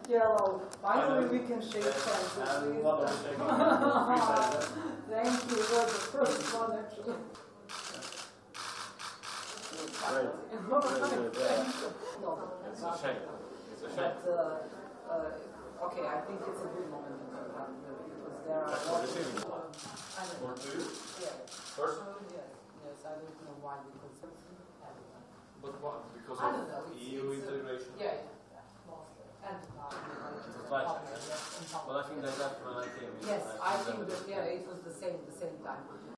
Yellow. Finally we can shake hands. And one of the shaking Thank you. You're the first one actually. Great. It's a shame. It's a shame. Okay, I think it's a good moment because there are For receiving. I don't For know. two? Yeah. Personally? Yes, I don't know why because But what? Because I don't know. of EU integration? Yeah, mostly. And But I think that when I came in. yes, I think that it was the same time.